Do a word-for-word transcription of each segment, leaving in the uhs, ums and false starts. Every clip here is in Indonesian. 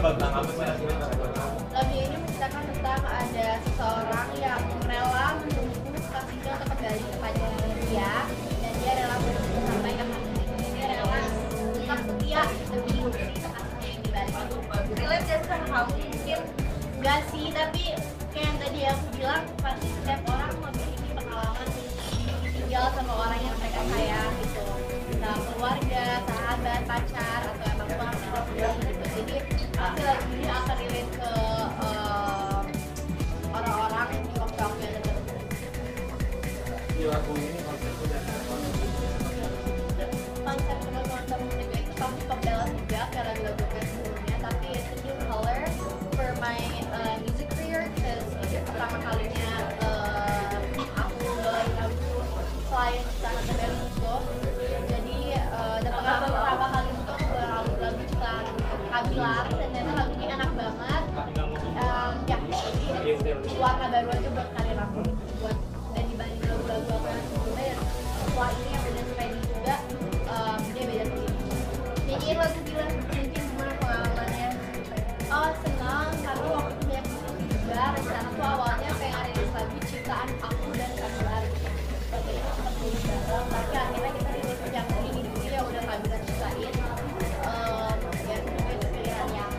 Lagu ini menceritakan tentang ada seseorang yang rela menunggu kasihnya untuk kembali kepada dia, dan dia rela menunggu sampai ke hati. Dia rela tetap setia demi kasihnya yang dibalik. Relate dan sama kamu mungkin enggak sih, tapi kayak yang tadi aku bilang, pasti setiap orang memiliki pengalaman tinggal sama orang yang mereka sayang gitu. Nah, keluarga, sahabat, pacar, atau emang suami gitu. Jadi pasti lagu ini akan relate ke uh, orang-orang di waktu-waktu yang tertentu. Di lagu ini konsepnya dari apa? Konsep konsep musiknya itu pasti pembela juga kayak lagu-lagu gue sebelumnya, tapi it's a new color for my uh, music career, because ini pertama kalinya uh, aku bawain lagu selain Ciptaan Terbaru Musuh. Jadi uh, ada pengalaman pertama kali untuk lagu lagu ciptaan Kabilar, dan ternyata lagu ini enak banget. Um, ya, jadi warna baru aja buat karir aku, buat dan dibanding lagu-lagu aku yang sebelumnya, dan setelah ini yang beda Freddy juga, um, dia beda sendiri. Nyanyiin lagu Bila mungkin gimana pengalamannya? Oh, senang karena waktu itu banyak diskusi juga. Rencana tuh awalnya pengen rilis lagu ciptaan aku dan Kabilar gitu. Oke, itu sempat rilis bareng, tapi akhirnya kita rilis yang ini ini ya udah Kabilar ciptain. Um, ya semoga itu pilihan yang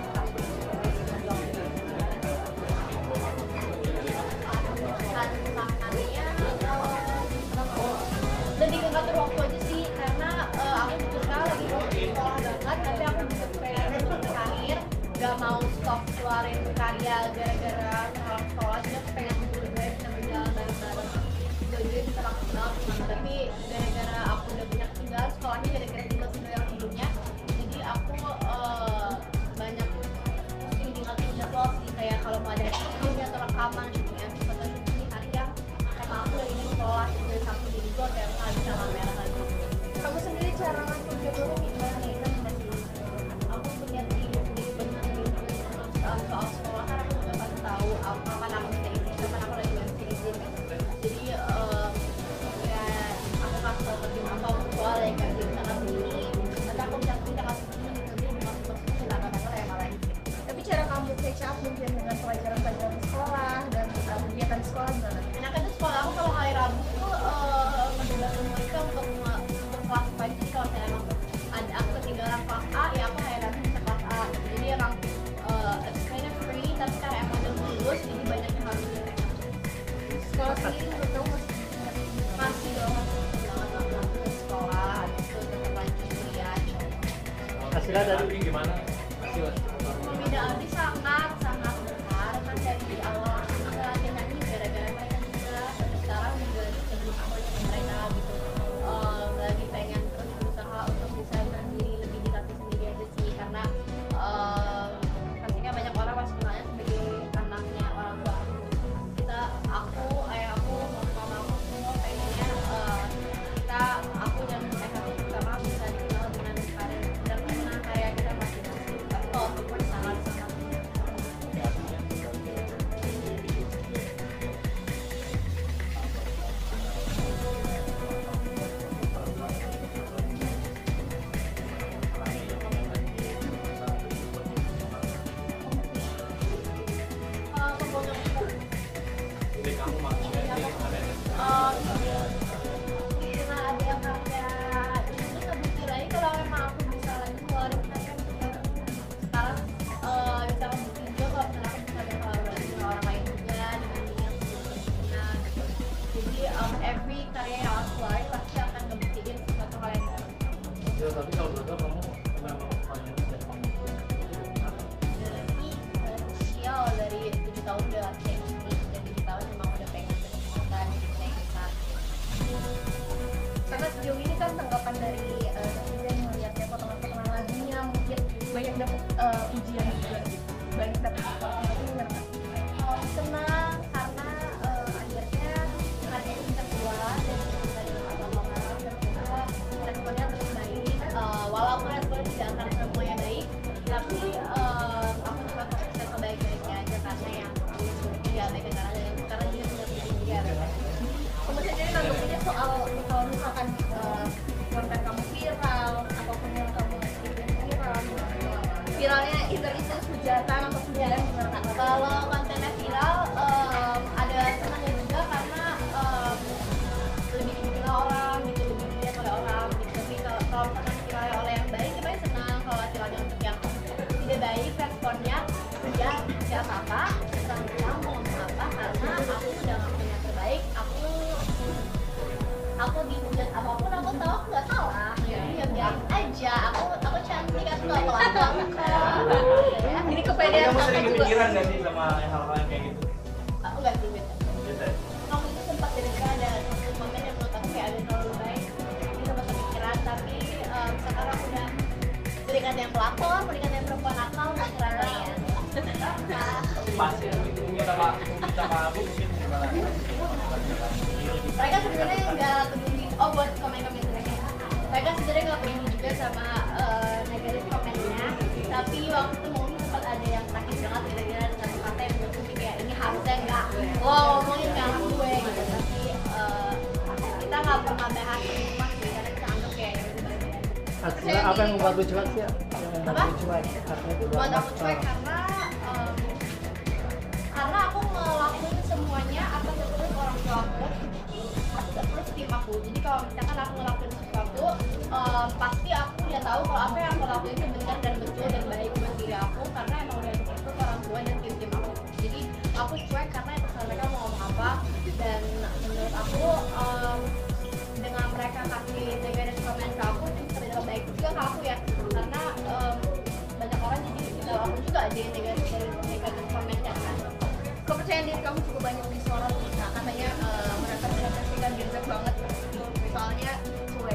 tantangannya lebih ke ngatur waktu aja sih, karena uh, aku berusaha lagi mau sekolah banget, tapi aku juga pengen untuk karir, gak mau stop keluarin karya gara-gara terhalang sekolah. Jadi aku pengen buru-buru bisa berjalan bareng-bareng, jadi bisa maksimal. Tapi gara-gara aku udah punya ketinggalan sekolahnya gara-gara tinggal single yang sebelumnya, jadi aku uh, banyak pusing tinggal-tinggal jadwal sih, kayak kalau mau ada studio atau rekaman gitu ya, atau syuting hari yang emang aku lagi di sekolah dari Sabtu jadi gue kayak nggak bisa ngamer lagi. Kamu sendiri cara ngatur jadwalnya gimana nih? Kan masih aku punya tim di benar soal sekolah, karena aku nggak pasti tahu kapan aku bisa izin, kapan aku lagi nggak bisa izin. Jadi um, ya aku kasih tahu ke tim apa soal yang kayak gitu tanggal begini, nanti aku bisa pindah tanggal segini, nanti masuk masuk ke tanggal-tanggal yang lain. Tapi cara kamu catch up mungkin dengan pelajaran-pelajaran sekolah dan uh, kegiatan sekolah gimana? Enaknya tuh sekolah aku kalau hari Rabu tuh uh, menjelaskan mereka untuk untuk kelas pagi. Jadi kalau saya emang ada aku ketinggalan kelas A, ya aku hari Rabu bisa kelas A. Jadi emang uh, it's kind of free, tapi karena emang udah lulus, jadi banyak yang harus ditek. Sekolah sendiri menurut kamu masih masih dong, masih banget banget ke sekolah, habis itu tetap lanjut kuliah. Hasilnya dari gimana? Hasilnya? Perbedaan ini sangat sangat besar, kan dari awal aku bisa latihan nyanyi gara-gara mereka juga, sampai sekarang juga sebelum aku lagi mereka gitu, uh, lagi pengen terus berusaha untuk bisa berdiri lebih di kaki sendiri aja sih, karena uh, pastinya banyak orang masih kenalnya sebagai anaknya orang tua aku. Kita, aku, ayah aku, mama aku semua pengennya uh, kita, aku dan ayah aku terutama bisa dikenal dengan karir dan karena kayak kita masing-masing. Oh, support sangat sangat. Uh, pokoknya Jadi kamu maksudnya uh, karena ada yang kayak itu ngebukti lagi kalau emang aku bisa lagi keluarin karya sekarang uh, bisa ngebukti juga kalau misalnya aku bisa ada kolaborasi dengan orang lain juga dibanding yang sebelumnya gitu. Jadi um, every karya yang aku keluarin pasti akan ngebuktiin sesuatu hal yang baru. ya, tapi kalau betul kamu memang paling dari kamu Dari uh, sosial dari tujuh tahun udah teknik, dan tujuh tahun memang udah pengen berkesempatan di besar. Karena sejauh ini kan tanggapan dari uh, netizen melihatnya potongan-potongan lagunya mungkin banyak dapat uh, pujian juga, banyak dapat support. Itu gimana Kak? Oh, senang karena uh, akhirnya karya ini bisa keluar dan bisa dapat omongan, dan juga responnya terus baik. Uh, walaupun responnya tidak akan semuanya baik, tapi uh, aku juga fokus ke baik-baiknya aja, karena yang ya baik karena karena dia sudah punya dia. Kamu sendiri nanggepinnya soal kalau misalkan uh, konten kamu viral, apapun yang kamu bikin viral, viralnya either itu hujatan atau hujan gimana Kak? Kalau kontennya viral, em, ada senangnya juga karena em, lebih dikenal orang gitu, lebih dilihat oleh orang gitu. Tapi kalau kalau misalkan viralnya oleh yang baik, kita senang. Kalau viralnya untuk yang tidak baik, responnya ya nggak apa-apa, terserah mau ngomong apa, karena aku udah ngelakuin yang terbaik. Aku aku dihujat apapun, aku tahu aku nggak salah. Jadi ya biarin aja. Aku aku cantik, aku nggak pelak-pelak kok. Ini Tapi kepedean kamu kakak sering juga. kepikiran nggak sih sama hal-hal yang kayak gitu? Aku nggak sih gitu. Biasa ya? Kamu itu sempat dengar ada satu komen yang menurut aku kayak ada terlalu baik. Ini sempat kepikiran, tapi em, sekarang udah berikan yang pelakor, berikan yang perempuan nakal, pacaran ya. Pas ya, itu minta maaf, minta maaf mungkin gimana? Mereka sebenarnya nggak peduli. Oh, buat komen-komen mereka. Mereka sebenarnya nggak peduli juga sama eh, negatif komennya. Tapi waktu itu mungkin sempat ada yang sakit banget gara-gara satu kata yang menurut gue kayak ini harusnya nggak lo ngomongin ke anak gue gitu. Tapi eh, kita nggak pernah bahas semua sih, karena kita anggap kayak ya udah baik-baik aja. Artinya apa yang membuat lu cuek sih? Yang membuat Apa? lu cuek? Artinya itu Buat apa? aku cuek karena em, karena aku ngelakuin semuanya atas restu orang tua aku, terus tim aku. Jadi kalau misalkan aku ngelakuin sesuatu, em, pasti aku udah tahu kalau apa yang aku lakuin itu benar dan betul dan baik buat diri aku, karena emang udah restu orang tua dan tim tim aku. Jadi aku cuek karena terserah mereka mau ngomong apa, dan menurut aku em, dengan mereka kasih negatif komen ke aku itu bisa berdampak baik juga ke aku ya, karena em, banyak orang jadi kita aku juga ada yang negatif negatif komennya kan. Kepercayaan diri kamu cukup banyak disorot nih Kak. Katanya eh, mereka merepresentasikan diri banget. Soalnya cuek.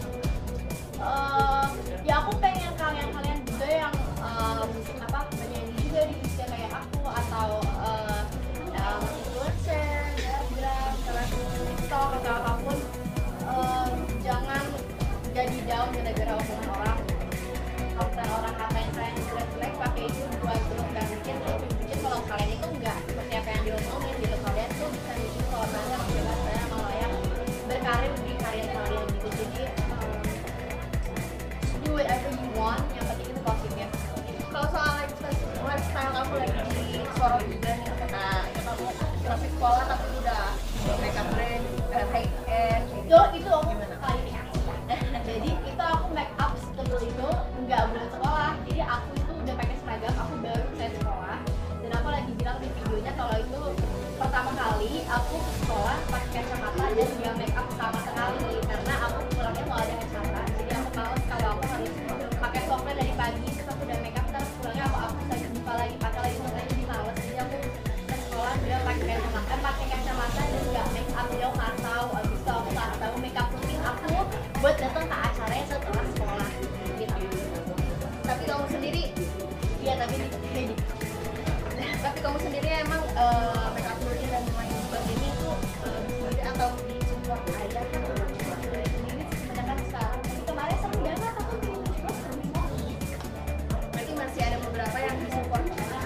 Eh, ya aku pengen kalian-kalian juga yang em, apa penyanyi juga di usia kayak aku, atau eh, yang influencer, selebgram, selebgram TikTok atau apapun, em, jangan jadi down gara-gara omongan orang. Kalau misalnya orang ngatain kalian jelek-jelek, pakai itu buat terus balikin, terus tunjukin kalau kalian itu enggak seperti apa yang diomongin gitu. Kalian tuh bisa bikin kalau kalian jelas kalian emang layak berkarir di karir kalian gitu. Jadi um, do whatever you want, yang penting itu positif. Kalau soal lifestyle, lifestyle kamu lagi disorot juga nih kata kamu masih sekolah tapi udah makeup brand, eh, high end. Yo, itu aku kali ini jadi itu aku make up setebel itu nggak boleh sekolah. Jadi aku itu udah pakai seragam, aku baru saya sekolah, dan aku lagi bilang di videonya kalau itu pertama kali aku ke sekolah pakai kacamata dan nggak make up sama sekali, karena aku pulangnya mau ada acara. Jadi aku males kalau aku harus pakai software dari pagi terus aku udah make up, terus pulangnya aku aku lagi lupa lagi pakai lagi software, jadi males. Jadi aku ke sekolah udah pakai kacamata, eh, pakai kacamata dan nggak make up. Jadi aku nggak tahu, abis itu aku nggak tahu make up rutin aku buat datang ke acaranya setelah sekolah gitu. Tapi kamu sendiri, Iya, tapi di kayak gitu. tapi kamu sendiri emang eh, makeup routine dan lain sebagainya itu eh, sendiri atau di sebuah Ada kan sendiri kebanyakan sekarang. Tapi kemarin seru banget aku bikin terus seru banget. berarti masih ada beberapa yang disupport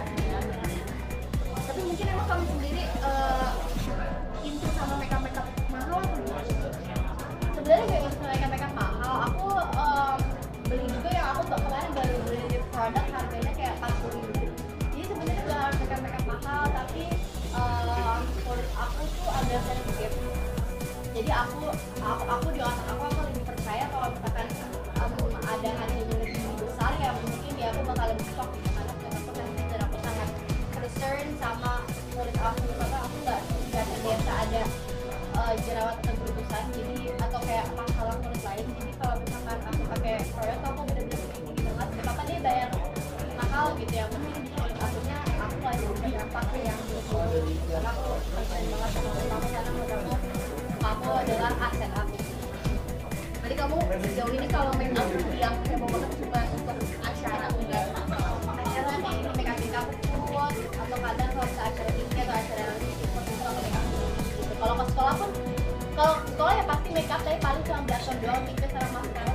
tapi mungkin emang kamu sendiri eh, into sama makeup makeup mahal atau gimana? Sebenarnya gak harus makeup makeup mahal. Aku em, beli juga yang aku tuh kemarin baru beli di produk harganya kayak empat puluh ribu. Jadi sebenarnya gak harus makeup makeup mahal, tapi em, menurut aku tuh agak sensitif. Jadi aku aku, aku di otak aku aku lebih percaya kalau misalkan em, ada harganya lebih besar ya mungkin ya aku bakal lebih shock gitu, karena menurut aku sensitif dan aku sangat concern sama kulit aku, karena aku nggak nggak terbiasa ada eh, jerawat atau berutusan, jadi atau kayak masalah kulit lain. Jadi kalau misalkan aku pakai produk tuh aku bener-bener ini banget, kenapa dia bayar mahal gitu ya, mungkin di kulit akunya aku nggak jadi berdampak yang gitu. Karena aku concern banget sama kulit aku, karena menurut aku aku adalah aset aku. Jadi kamu sejauh ini kalau make up yang heboh banget cuma untuk acara enggak Acara kayak ini make up make up full, atau kadang kalau misalnya acara tinggi atau acara yang lebih seperti itu aku make up gitu. Kalau ke sekolah pun, kalau ke sekolah ya pasti make up, tapi paling cuma blush on doang, tipe sama maskara